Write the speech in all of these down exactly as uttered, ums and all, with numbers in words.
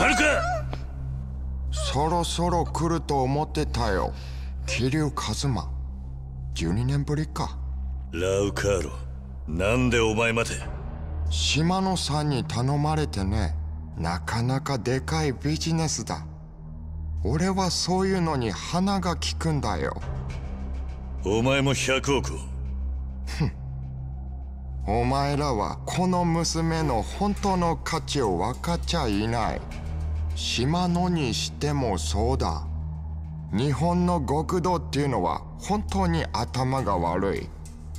はるか。 そろそろ来ると思ってたよ。桐生一馬。じゅうにねんぶりか。 ラウカーロ、なんでお前まで。 島野さんに頼まれてね。なかなかでかいビジネスだ。俺はそういうのに鼻が利くんだよ。 お前もひゃくおくを。 ふん。お前らはこの娘の本当の価値を分かっちゃいない。島野にしてもそうだ。日本の極道っていうのは本当に頭が悪い。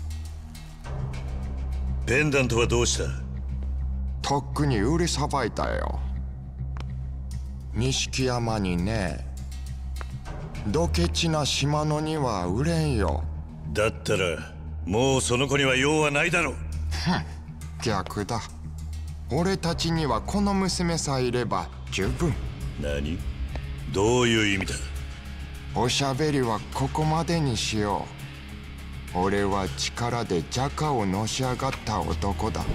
ペンダントはどうした？ とっくに売りさばいたよ。錦山にね。ドケチな島野には売れんよ。 だったらもうその子には用はないだろう。 逆だ。俺たちにはこの娘さえいれば十分。 何？どういう意味だ？ おしゃべりはここまでにしよう。俺は力でジャカをのし上がった男だ。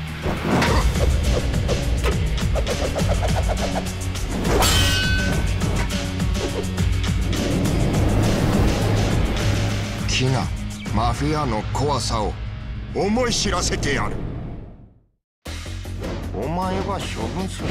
キナ、マフィアの怖さを思い知らせてやる。お前は処分する。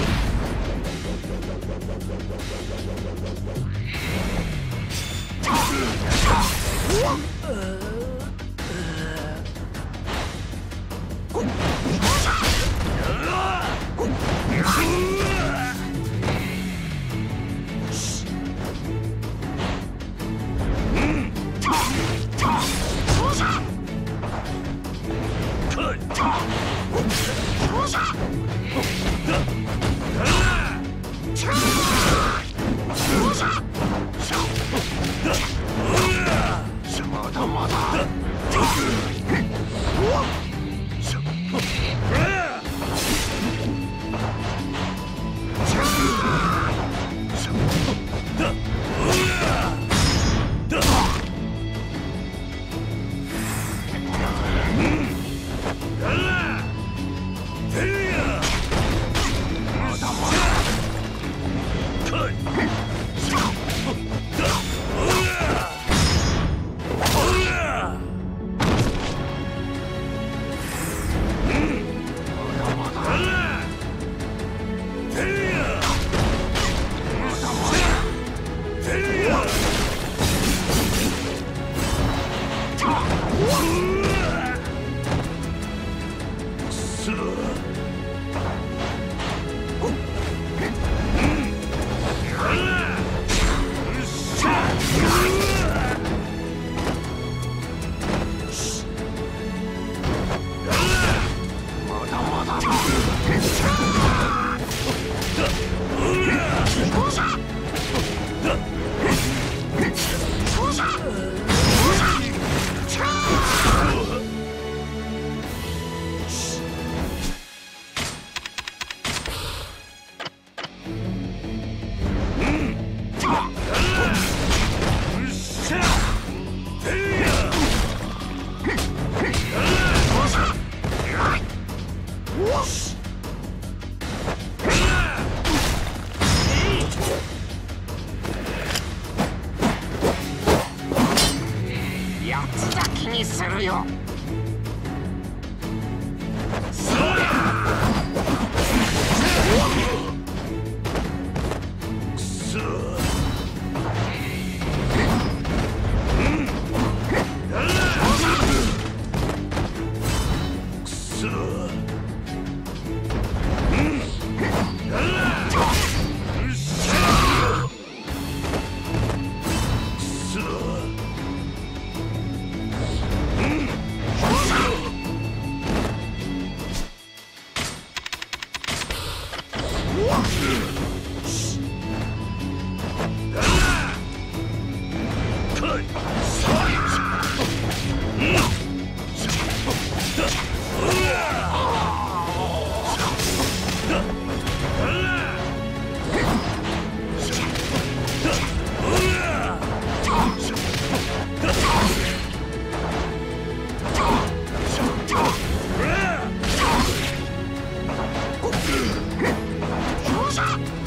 よっしゃ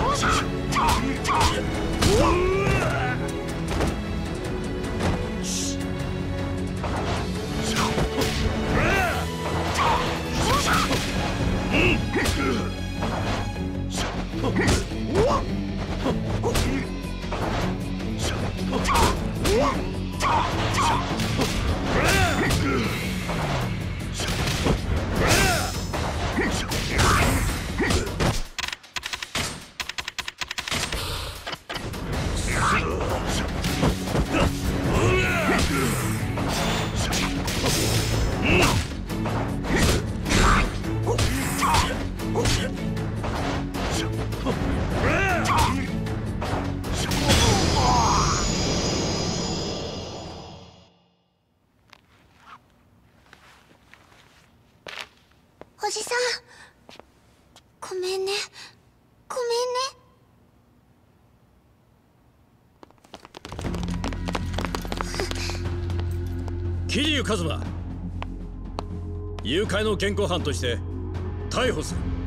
おじさん、ごめんね、ごめんね。桐生一馬、誘拐の現行犯として逮捕する。